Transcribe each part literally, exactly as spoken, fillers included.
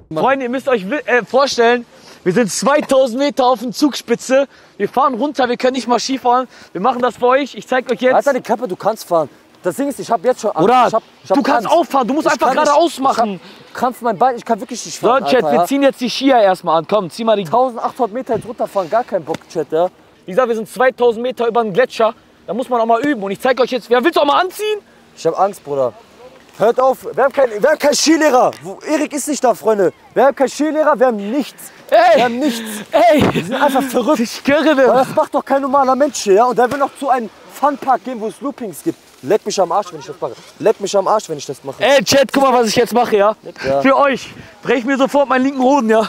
Freunde, ihr müsst euch äh, vorstellen, wir sind zweitausend Meter auf der Zugspitze. Wir fahren runter, wir können nicht mal Ski fahren. Wir machen das für euch. Ich zeig euch jetzt. Alter, die Kappe, du kannst fahren. Das Ding ist, ich habe jetzt schon Angst. Oder ich hab, ich hab du kannst Angst. auch fahren, du musst ich einfach geradeaus machen. Ich Krampf mein Bein, ich kann wirklich nicht fahren. So, Chat, Alter, wir ja? ziehen jetzt die Skier erstmal an. Komm, zieh mal die. eintausendachthundert Meter jetzt runterfahren, gar kein Bock, Chat, ja? Wie gesagt, wir sind zweitausend Meter über den Gletscher. Da muss man auch mal üben. Und ich zeig euch jetzt, wer willst du auch mal anziehen? Ich habe Angst, Bruder. Hört auf, wir haben keinen wir haben kein Skilehrer. Wo, Erik ist nicht da, Freunde. Wir haben keinen Skilehrer, wir haben nichts. Ey, wir haben nichts. Ey, wir sind einfach verrückt. Ich schwöre. Weil das macht doch kein normaler Mensch hier, ja? Und der will noch zu einem Funpark gehen, wo es Loopings gibt. Leck mich am Arsch, wenn ich das mache. Leck mich am Arsch, wenn ich das mache. Ey, Chat, guck mal, was ich jetzt mache, ja? ja. Für euch. Brech mir sofort meinen linken Hoden, ja?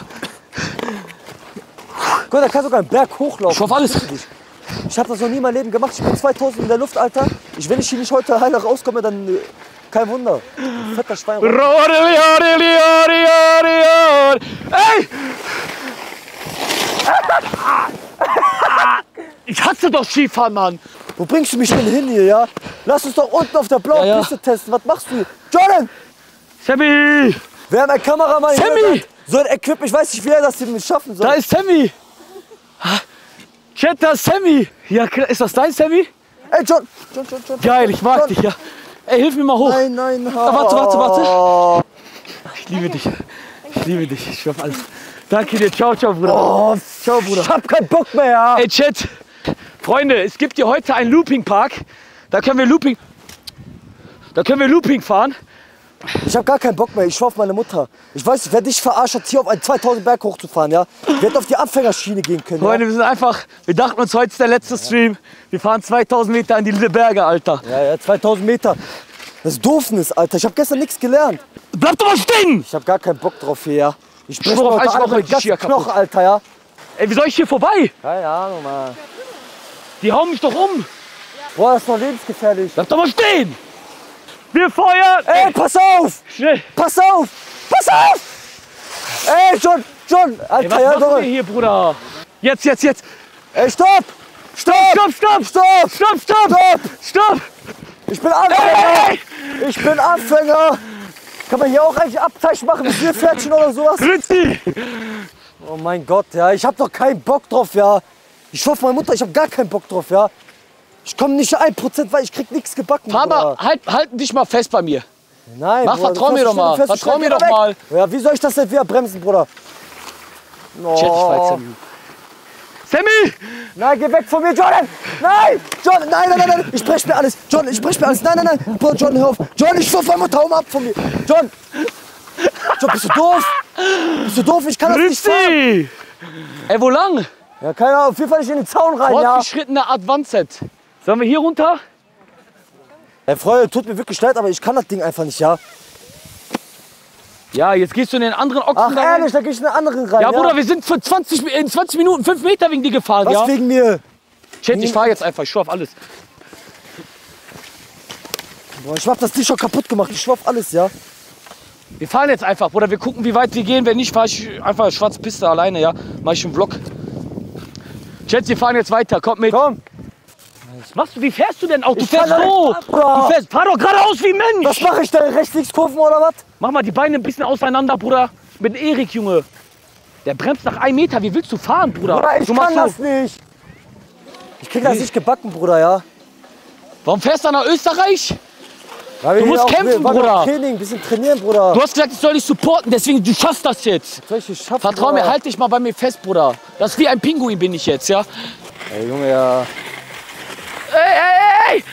Guck, der kann sogar einen Berg hochlaufen. Ich hoffe alles. Ich habe das noch nie in meinem Leben gemacht. Ich bin zweitausend in der Luft, Alter. Ich, wenn ich hier nicht heute heil rauskomme, dann äh, kein Wunder. Ein fetter Schwein. Ey! Ich hasse doch Skifahren, Mann. Wo bringst du mich denn hin hier, ja? Lass uns doch unten auf der blauen ja, ja. Piste testen. Was machst du hier? Jordan! Sammy! Wir haben einen Kameramann hier. Sammy! So ein Equipment, ich weiß nicht, wie er das hier schaffen soll. Da ist Sammy! Chat, da ist Sammy! Ja, ist das dein Sammy? Ey, John! John, John, John! Geil, ich mag John. dich, ja. Ey, hilf mir mal hoch. Nein, nein, ah, Warte, warte, warte. Ich liebe dich. Ich liebe dich. Ich schwör auf alles. Danke dir. Ciao, ciao, Bruder. Oh, ciao, Bruder. Ich hab keinen Bock mehr, ja. Ey, Chat. Freunde, es gibt hier heute einen Looping-Park. Da können wir Looping... Da können wir Looping fahren. Ich hab gar keinen Bock mehr. Ich schwör auf meine Mutter. Ich weiß, ich werde dich verarscht, hier auf einen zweitausend Berg hochzufahren, ja. Wir hätten auf die Anfängerschiene gehen können, Freunde, ja? wir sind einfach... Wir dachten uns, heute ist der letzte Stream. Wir fahren zweitausend Meter an die Berge, Alter. Ja, ja, zweitausend Meter. Das ist Doofnis, Alter. Ich hab gestern nichts gelernt. Bleib doch mal stehen! Ich hab gar keinen Bock drauf hier, ja. Ich brech Schwör auf mir alles, heute ich mach alle heute die Skier ganzen Knochen, kaputt. Alter, ja. Ey, wie soll ich hier vorbei? Keine Ahnung, Mann. Die hauen mich doch um. Boah, das ist doch lebensgefährlich. Bleib doch mal stehen! Wir feuern! Ey, pass auf! Schnell! Pass auf! Pass auf! Ey, John! John! Alter, Ey, was ja, machen wir doch. hier, Bruder? Jetzt, jetzt, jetzt! Ey, stopp! Stopp! Stopp, stopp! Stopp! Stopp, stopp! Stopp! Stopp! Ich bin Anfänger! Ey! Ich bin Anfänger! Kann man hier auch eigentlich Abzeichen machen, wie vier Pferdchen oder sowas? Grüezi! Oh mein Gott, ja, ich hab doch keinen Bock drauf, ja. Ich schwör auf meine Mutter, ich hab gar keinen Bock drauf, ja. Ich komme nicht ein Prozent, weil ich krieg nichts gebacken. Fahr mal, Bruder. halt, halt dich mal fest bei mir. Nein, Mach, Bruder, vertrau du mir fährst doch mal. schnell, du fährst Vertrau schnell, mir geh doch weg. mal. Ja, wie soll ich das denn wieder bremsen, Bruder? Oh. Chat, ich fahr jetzt Sammy. Sammy! Nein, geh weg von mir, Jordan! Nein! Jordan, nein, nein, nein, nein! Ich brech mir alles! John, ich brech mir alles! Nein, nein, nein! Bruder, John, hör auf! John, ich schwör auf meine Mutter, hau mal ab von mir! John! John, bist du doof? Bist du doof? Ich kann das nicht fahren! Grüezi! Ey, wo lang? Ja, keine Ahnung, auf jeden Fall nicht in den Zaun rein, ja? Fortgeschrittener Advanced. Sollen wir hier runter? Ey, Freunde, tut mir wirklich leid, aber ich kann das Ding einfach nicht, ja? Ja, jetzt gehst du in den anderen Ochsen Ach, da rein. ehrlich, da geh ich in den anderen rein, Ja, ja? Bruder, wir sind für zwanzig, in zwanzig Minuten fünf Meter wegen dir gefahren, Was ja? wegen mir? Chat, ich fahr jetzt einfach, ich schwör auf alles. Boah, ich hab das Ding schon kaputt gemacht, ich schwör auf alles, ja? Wir fahren jetzt einfach, Bruder, wir gucken, wie weit wir gehen. Wenn nicht, fahr ich einfach schwarze Piste alleine, ja? Mach ich einen Vlog. Chat, wir fahren jetzt weiter, kommt mit. Komm! Was machst du? Wie fährst du denn auch? Du Ich fährst fahr so! direkt ab, Bruder. Du fährst, fahr doch geradeaus wie ein Mensch! Was mache ich da? Rechts, links Kurven oder was? Mach mal die Beine ein bisschen auseinander, Bruder. Mit Erik, Junge. Der bremst nach einem Meter. Wie willst du fahren, Bruder? Bruder, ich du kann machst so. das nicht! Ich krieg das nicht gebacken, Bruder, ja? Warum fährst du nach Österreich? Weil wir Du musst hier auch- kämpfen, wir wollen Bruder. auch Training, ein bisschen trainieren, Bruder. Du hast gesagt, ich soll dich supporten, deswegen du schaffst das jetzt. Soll ich das schaffen, Vertrau Bruder? mir, halt dich mal bei mir fest, Bruder. Das ist wie ein Pinguin bin ich jetzt, ja? Ey, Junge, ja. Ey, ey, ey!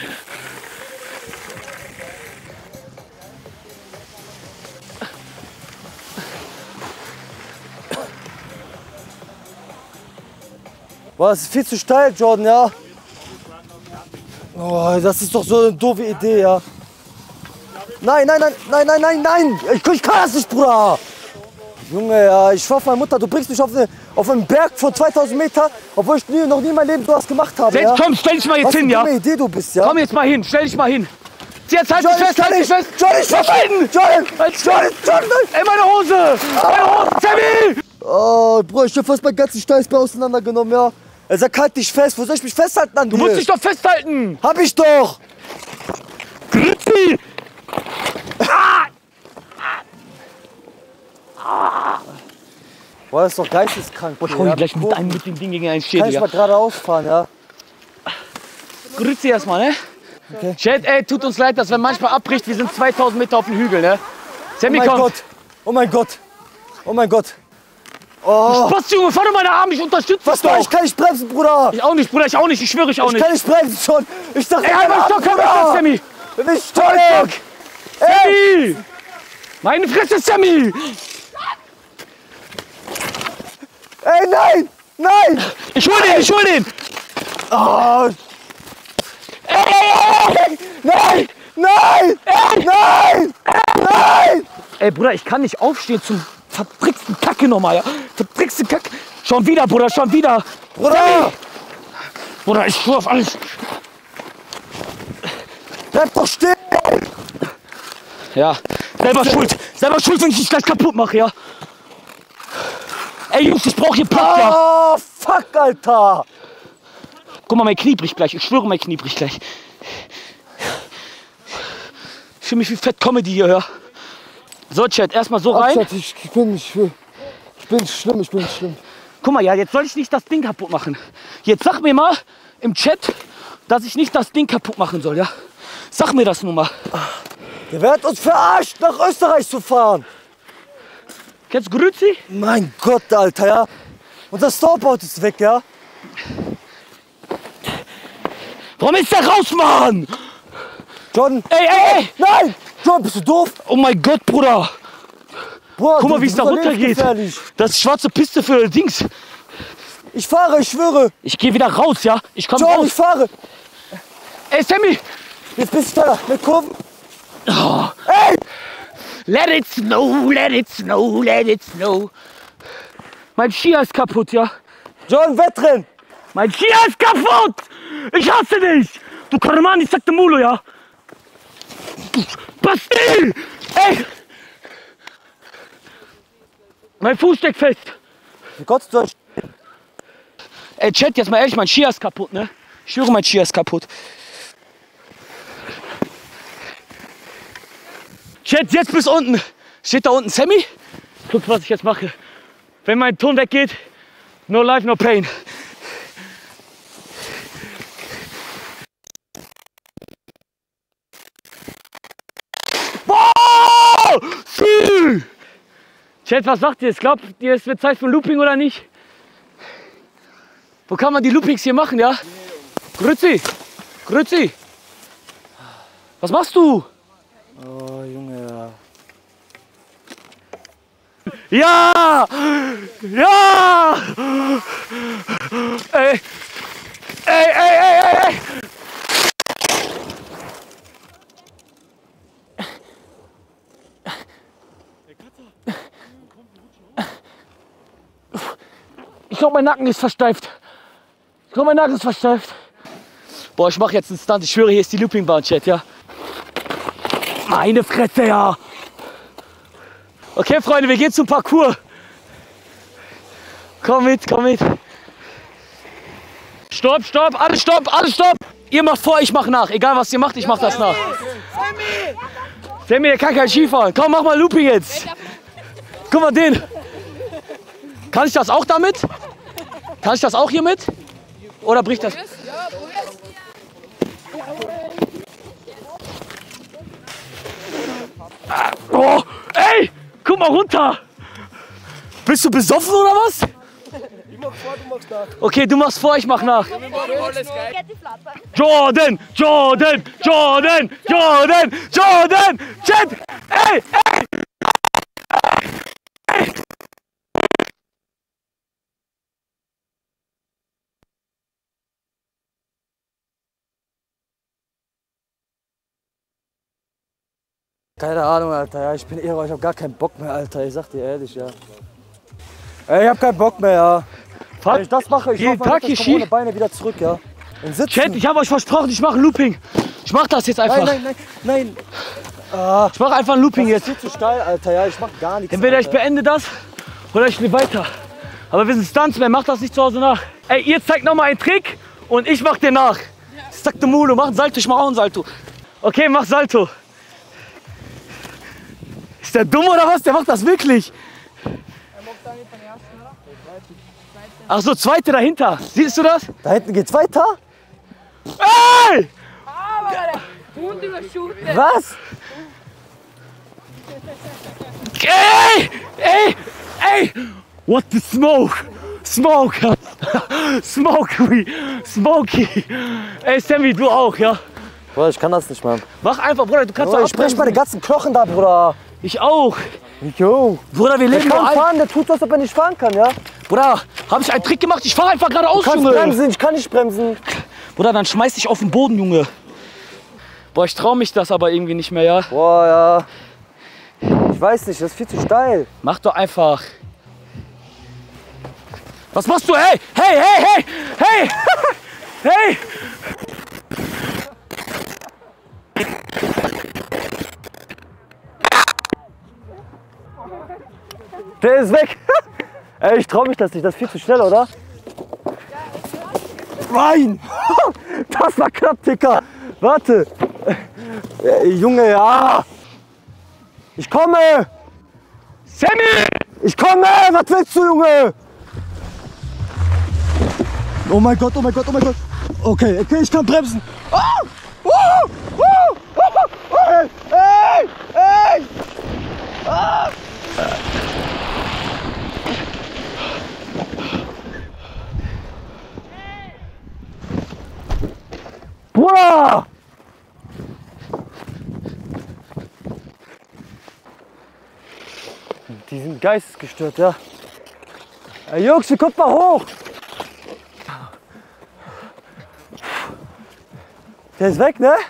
Boah, das ist viel zu steil, Jordan, ja? Oh, das ist doch so eine doofe Idee, ja? Nein, nein, nein, nein, nein, nein, nein! Ich, ich kann das nicht, Bruder! Junge, ja, ich schwör auf meine Mutter, du bringst mich auf, eine, auf einen Berg von zweitausend Meter, obwohl ich nie, noch nie in meinem Leben sowas gemacht habe, Jetzt ja? komm, stell dich mal jetzt Was für hin, eine ja? dumme Idee du bist, ja? Komm jetzt mal hin, stell dich mal hin. Jetzt halt dich Jordan, ich fest, kann halt dich nicht! fest! Jordan, ich kann Jordan! nicht! Jordan! Halt, Jordan! Jordan! Ey, meine Hose! Meine Hose, Sammy! Oh, Bruder, ich hab fast mein ganzes Steißbein auseinandergenommen, ja? Er sagt, halt dich fest, wo soll ich mich festhalten an Du dir? musst dich doch festhalten! Hab ich doch! Grüezi! Boah, das ist doch geisteskrank. Boah, ich hau hier gleich mit, einem, mit dem Ding gegen einen Schädel. Kann ich mal geradeaus fahren, ja? Grüezi erstmal, ne? Okay. Chat, ey, tut uns leid, dass wenn manchmal abbricht, wir sind zweitausend Meter auf dem Hügel, ne? Sammy, oh mein kommt. Gott, oh mein Gott, oh mein Gott. Oh. Spaß, Junge, fahr doch meine Arme, ich unterstütze Was doch. doch? Ich kann nicht bremsen, Bruder. Ich auch nicht, Bruder, ich auch nicht, ich schwöre, ich auch Ich nicht. kann nicht bremsen schon. Ich dachte, Ey, einmal Stock, einmal Stock, Sammy. Bin ich Stock. Sammy! Meine Fresse, Sammy! Ey, nein, nein. Ich hol den, ich hol den! Oh. Ey, nein, nein, nein, nein. Ey, Bruder, ich kann nicht aufstehen zum vertricksten Kacke nochmal, ja? Vertrickste Kacke. Schon wieder, Bruder, schon wieder. Bruder. Sammy. Bruder, ich schwör auf alles. Bleib doch stehen. Ja, selber schuld. Selber schuld, wenn ich dich gleich kaputt mache, ja? Ey, Jungs, ich brauche hier Platz, ja? Oh, fuck, Alter. Guck mal, mein Knie bricht gleich. Ich schwöre, mein Knie bricht gleich. Ich fühle mich wie Fett Comedy hier, ja? So, Chat, erstmal so rein. Abschatz, ich, ich bin nicht schlimm. Ich bin schlimm, ich bin schlimm. Guck mal, ja, jetzt soll ich nicht das Ding kaputt machen. Jetzt sag mir mal im Chat, dass ich nicht das Ding kaputt machen soll, ja? Sag mir das nun mal. Der wird uns verarscht, nach Österreich zu fahren. Kennst du Grüezi? Mein Gott, Alter, ja. Unser Stopboard ist weg, ja. Warum ist der raus, Mann? Jordan. Ey, ey, ey! Nein! Jordan, bist du doof? Oh mein Gott, Bruder! Bruder, Guck mal, du- wie es du da bist runtergeht. lebensgefährlich. Das ist schwarze Piste für Dings. Ich fahre, ich schwöre. Ich gehe wieder raus, ja? Ich komm Jordan, raus. ich fahre. Ey, Sammy! Jetzt bist du da, mit Kurven. Oh. Ey! Let it snow, let it snow, let it snow. Mein Skier ist kaputt, ja? Jordan, Wettrennen. Mein Skier ist kaputt! Ich hasse dich! Du Karaman, ich sagte Mulo, ja? Basti! Ey! Mein Fuß steckt fest. Wie Gott soll ich... Ey, Chat, jetzt mal ehrlich, mein Skier ist kaputt, ne? Ich schwöre, mein Skier ist kaputt. Chat, jetzt bis unten. Steht da unten Sammy? Guck, was ich jetzt mache. Wenn mein Ton weggeht, no life, no pain. Boah! Sü! Chat, was sagt ihr? Ich glaubt ihr, es wird Zeit für ein Looping oder nicht? Wo kann man die Loopings hier machen, ja? Grüezi! Grüezi! Was machst du? Oh, Junge, ja. Ja! Ja! Ey! Ey, ey, ey, ey, ey! Ich glaube, mein Nacken ist versteift. Ich glaube, mein Nacken ist versteift. Boah, ich mache jetzt einen Stunt. Ich schwöre, hier ist die Loopingbahn, Chat, ja? Meine Fresse, ja! Okay, Freunde, wir gehen zum Parcours. Komm mit, komm mit. Stopp, stopp, alles stopp, alles stopp. Ihr macht vor, ich mach nach. Egal, was ihr macht, ich mach das nach. Sammy! Sammy, der kann kein Skifahren. Komm, mach mal Looping jetzt. Guck mal den. Kann ich das auch damit? Kann ich das auch hier mit? Oder bricht das? Oh, ey, guck mal runter. Bist du besoffen oder was? Ich mach vor, du machst nach. Okay, du machst vor, ich mach nach. Jordan, Jordan, Jordan, Jordan, Jordan, Chat, ey, ey. Keine Ahnung, Alter. Ja, ich bin eher, ich hab gar keinen Bock mehr, Alter. Ich sag dir ehrlich, ja. Ey, ich hab keinen Bock mehr, ja. Wenn ich das mache, ich jeden hoffe, Tag ich hier komme ohne Ski. Beine wieder zurück, ja. Und sitzen. Chat, ich habe euch versprochen, ich mache ein Looping. Ich mach das jetzt einfach. Nein, nein, nein, nein. Ah, Ich mache einfach ein Looping das ist jetzt. viel zu steil, Alter. Ja, ich mach gar nichts. Entweder ich Alter. beende das oder ich spiele weiter. Aber wir sind Stuntsmen, macht das nicht zu Hause nach. Ey, ihr zeigt noch mal einen Trick und ich mach den nach. Ich sag dem Mulo, mach einen Salto, ich mach auch einen Salto. Okay, mach Salto. Ist der dumm oder was? Der macht das wirklich. Er macht da nicht den ersten, oder? Ach so, zweite dahinter. Siehst du das? Da hinten geht's weiter? Ey! Was? Ey! Ey! Ey! What the smoke? Smoke! Smokey! Smokey! Ey, Sammy, du auch, ja? Bruder, ich kann das nicht, Mann. Mach einfach, Bruder, du kannst Bruder, doch ich brech meine ganzen Knochen da, Bruder. Ich auch. Jo. Bruder, wir Der leben kann nur ein... fahren, der tut so, als ob er nicht fahren kann, ja? Bruder, hab ich einen Trick gemacht? Ich fahr einfach geradeaus, Du kannst Junge. bremsen, ich kann nicht bremsen. Bruder, dann schmeiß dich auf den Boden, Junge. Boah, ich trau mich das aber irgendwie nicht mehr, ja? Boah, ja. Ich weiß nicht, das ist viel zu steil. Mach doch einfach. Was machst du? Hey, hey, hey, hey, hey, hey. Der ist weg. Ey, ich trau mich das nicht, das ist viel zu schnell, oder? Nein! Das war knapp, Dicker. Warte. Ey, Junge, ja. Ich komme. Sammy! Ich komme. Was willst du, Junge? Oh mein Gott, oh mein Gott, oh mein Gott. Okay, okay, ich kann bremsen. Oh! Oh! Oh! Oh! Ey! Ey! Ey! Ah! Bruder! Die sind geistesgestört, ja. Ey, Jungs, wie kommt mal hoch? Der ist weg, ne?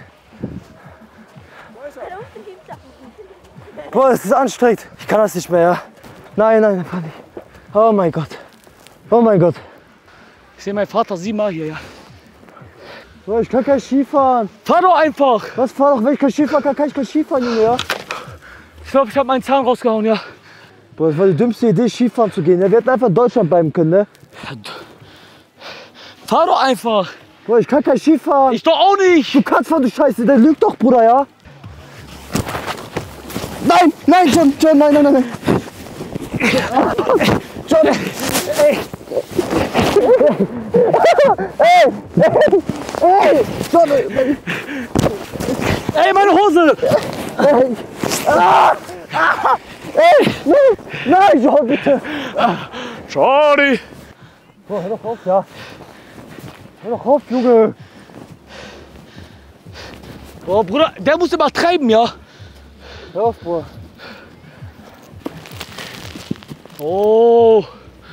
Boah, das ist anstrengend. Ich kann das nicht mehr, ja. Nein, nein, fahr nicht. Oh mein Gott. Oh mein Gott. Ich sehe meinen Vater siebenmal hier, ja. Boah, ich kann kein Skifahren. Fahr doch einfach. Was, fahr doch, wenn ich kein Skifahren kann, kann ich kein Skifahren, Junge, ja? Ich glaube, ich habe meinen Zahn rausgehauen, ja. Boah, das war die dümmste Idee, Skifahren zu gehen. Ja, wir hätten einfach in Deutschland bleiben können, ne? Fahr doch einfach. Boah, ich kann kein Skifahren. Ich doch auch nicht. Du kannst fahren, du Scheiße. Der lügt doch, Bruder, ja? Nein, nein, John, John, nein, nein, nein, nein. John, ey. Ey, ey, ey, John, ey. Ey, meine Hose. Ey, ah, ah, ey, nein, nein, John, bitte. Sorry. Boah, hör doch auf, ja. Hör doch auf, Junge. Boah, Bruder, der muss übertreiben, ja. Hör auf, Bruder. Oh.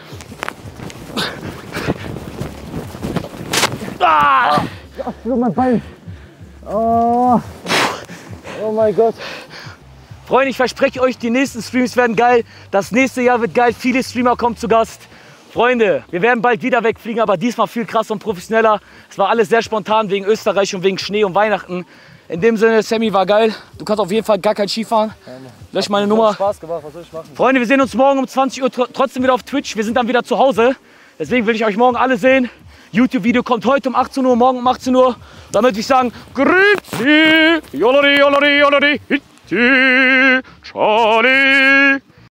Ah. Ach, so mein Bein. Oh. Oh mein Gott. Freunde, ich verspreche euch, die nächsten Streams werden geil. Das nächste Jahr wird geil. Viele Streamer kommen zu Gast. Freunde, wir werden bald wieder wegfliegen, aber diesmal viel krasser und professioneller. Es war alles sehr spontan wegen Österreich und wegen Schnee und Weihnachten. In dem Sinne, Sammy war geil. Du kannst auf jeden Fall gar kein Ski fahren. Lösch meine Nummer. Spaß gemacht, was soll ich machen? Freunde, wir sehen uns morgen um zwanzig Uhr tr trotzdem wieder auf Twitch. Wir sind dann wieder zu Hause. Deswegen will ich euch morgen alle sehen. YouTube-Video kommt heute um achtzehn Uhr, morgen um achtzehn Uhr. Damit ich sagen, Grüezi, Jolleri, Jolleri, Jolleri, Hitti, Charlie.